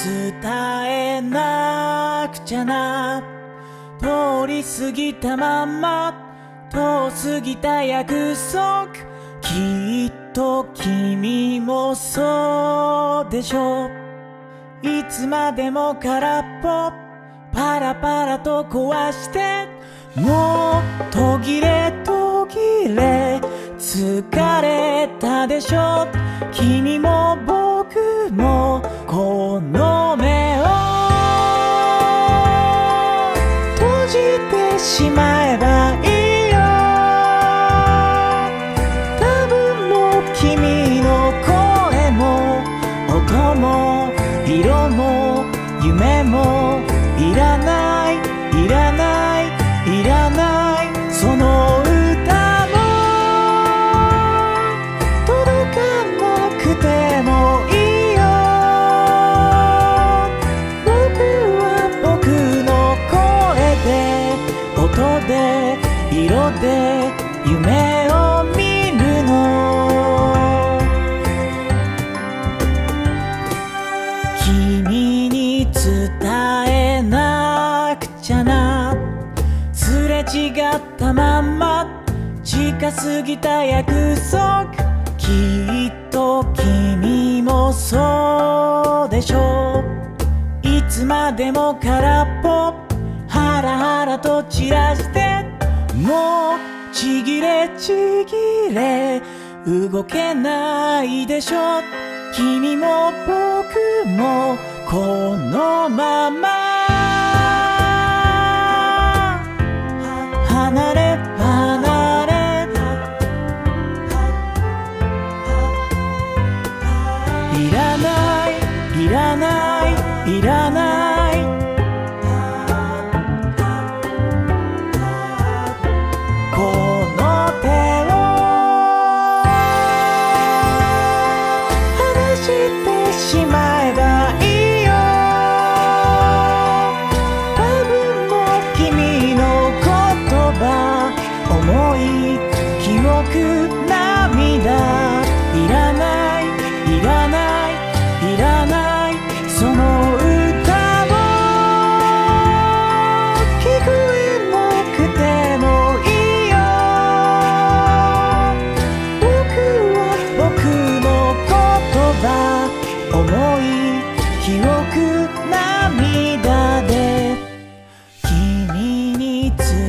伝えなくちゃな。通り過ぎたまま遠すぎた約束、きっと君もそうでしょ。いつまでも空っぽパラパラと壊して、もう途切れ途切れ疲れたでしょ。君も僕もこの目を閉じてしまえばいいよ。多分もう君の声も音も色も夢もいらないいらないいらない。その歌も届かなくてもいいよ。僕は僕の声で音で色で夢を見るの。君に伝えなくちゃな。すれ違ったまんま近すぎた約束、きっと君もそうでしょう。いつまでも空っぽハラハラと散らして、もうちぎれちぎれ動けないでしょ。君も僕もこのまま離れ離れ、いらないいらないいらない。この手を離してしまえばいいよ。多分もう君の言葉思い記憶涙いらないいらないいらない。その歌も聞こえなくてもいいよ。僕は僕の言葉思い記憶涙で君に伝